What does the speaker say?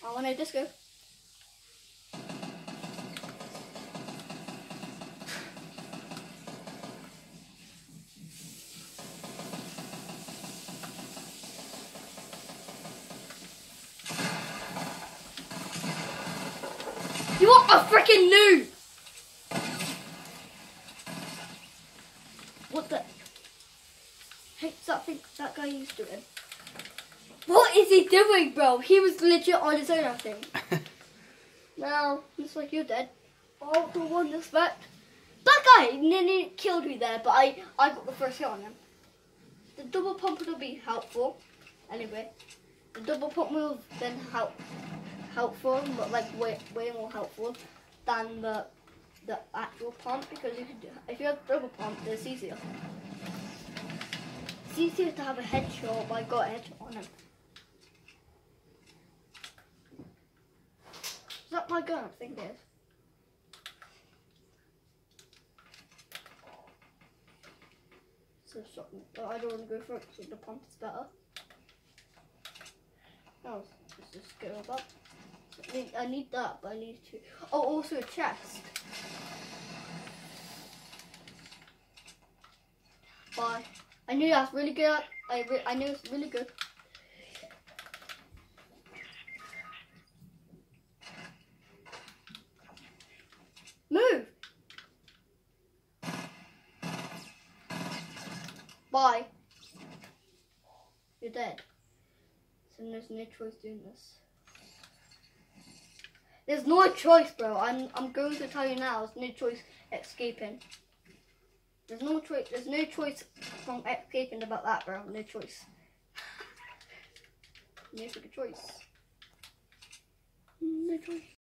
I want a disco. You are a freaking noob! What the heck does that think that guy is doing? What is he doing, bro? He was legit on his own, I think. Now, looks like you're dead. Oh, for one respect. That guy nearly killed me there, but I got the first hit on him. The double pump will be helpful. Anyway, the double pump will have been helpful, but like way more helpful than the actual pump, because if you have double pump, it's easier. It's easier to have a headshot, but I got a headshot on him. Is that my gun? I think it is. So shotgun, but I don't want to go for it because the pump is better. Oh, let's just go up. I need that, but I need to. Oh, also a chest. Bye. I knew that's really good. I knew it's really good. Move. Bye. You're dead. So there's no choice doing this. There's no choice, bro. I'm going to tell you now. There's no choice escaping. There's no choice. There's no choice from escaping about that, bro. No choice. No freaking choice. No choice.